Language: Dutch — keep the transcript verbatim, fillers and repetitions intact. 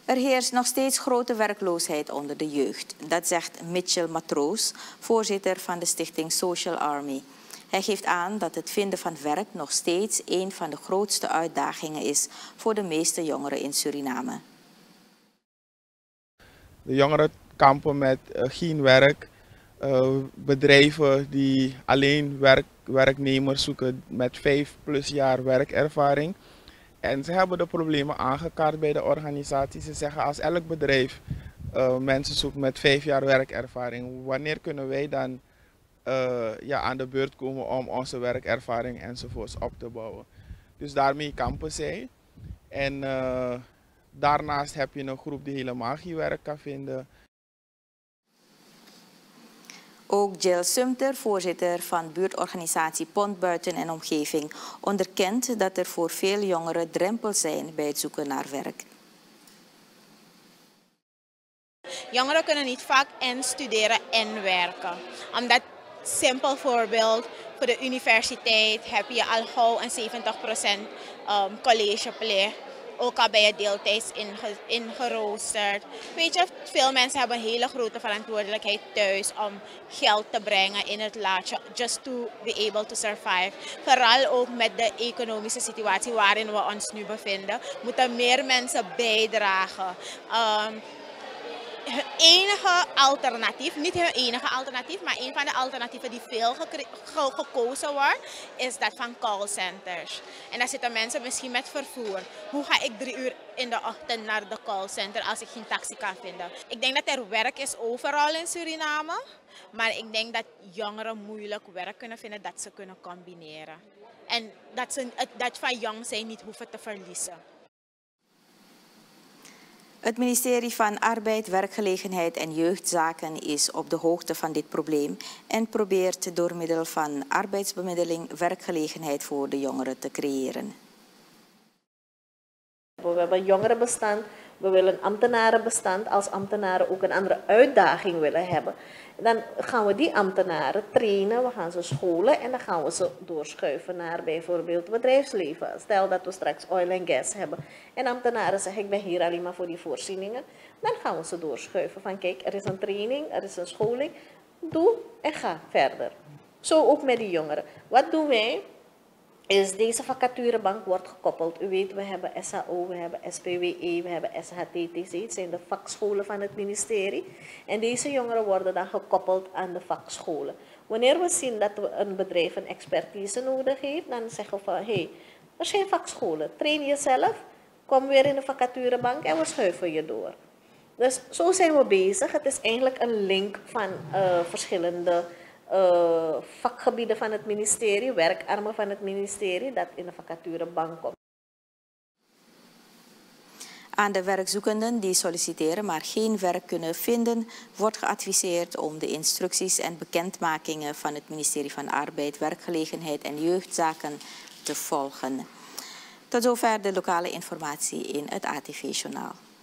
Er heerst nog steeds grote werkloosheid onder de jeugd. Dat zegt Mitchell Matroos, voorzitter van de stichting Social Army. Hij geeft aan dat het vinden van werk nog steeds een van de grootste uitdagingen is voor de meeste jongeren in Suriname. De jongeren kampen met uh, geen werk. Uh, bedrijven die alleen werk, werknemers zoeken met vijf plus jaar werkervaring. En ze hebben de problemen aangekaart bij de organisatie. Ze zeggen als elk bedrijf uh, mensen zoekt met vijf jaar werkervaring, wanneer kunnen wij dan uh, ja, aan de beurt komen om onze werkervaring enzovoorts op te bouwen. Dus daarmee kampen zij. En uh, daarnaast heb je een groep die helemaal geen werk kan vinden. Ook Jill Sumter, voorzitter van buurtorganisatie Pont Buiten en Omgeving, onderkent dat er voor veel jongeren drempels zijn bij het zoeken naar werk. Jongeren kunnen niet vaak en studeren en werken. Omdat, simpel voorbeeld, voor de universiteit heb je al gauw een zeventig procent um, collegeplicht. Ook al ben je deeltijds inge, ingeroosterd. Weet je, veel mensen hebben een hele grote verantwoordelijkheid thuis om geld te brengen in het laadje, just to be able to survive. Vooral ook met de economische situatie waarin we ons nu bevinden, moeten meer mensen bijdragen. Um, Het enige alternatief, niet het enige alternatief, maar een van de alternatieven die veel ge gekozen wordt, is dat van callcenters. En daar zitten mensen misschien met vervoer. Hoe ga ik drie uur in de ochtend naar de callcenter als ik geen taxi kan vinden? Ik denk dat er werk is overal in Suriname, maar ik denk dat jongeren moeilijk werk kunnen vinden dat ze kunnen combineren. En dat ze dat van jong zijn niet hoeven te verliezen. Het ministerie van Arbeid, Werkgelegenheid en Jeugdzaken is op de hoogte van dit probleem en probeert door middel van arbeidsbemiddeling werkgelegenheid voor de jongeren te creëren. We hebben een jongerenbestand, we willen een ambtenarenbestand. Als ambtenaren ook een andere uitdaging willen hebben, dan gaan we die ambtenaren trainen, we gaan ze scholen en dan gaan we ze doorschuiven naar bijvoorbeeld bedrijfsleven. Stel dat we straks oil en gas hebben en ambtenaren zeggen ik ben hier alleen maar voor die voorzieningen, dan gaan we ze doorschuiven van kijk, er is een training, er is een scholing, doe en ga verder. Zo ook met die jongeren. Wat doen wij? Is deze vacaturebank wordt gekoppeld. U weet, we hebben S H O, we hebben S P W E, we hebben S H T T C. Het zijn de vakscholen van het ministerie. En deze jongeren worden dan gekoppeld aan de vakscholen. Wanneer we zien dat we een bedrijf een expertise nodig heeft, dan zeggen we van, hé, hey, er zijn vakscholen. Train jezelf, kom weer in de vacaturebank en we schuiven je door. Dus zo zijn we bezig. Het is eigenlijk een link van uh, verschillende Uh, vakgebieden van het ministerie, werkarmen van het ministerie, dat in de vacaturebank komt. Aan de werkzoekenden die solliciteren maar geen werk kunnen vinden, wordt geadviseerd om de instructies en bekendmakingen van het ministerie van Arbeid, Werkgelegenheid en Jeugdzaken te volgen. Tot zover de lokale informatie in het A T V-journaal.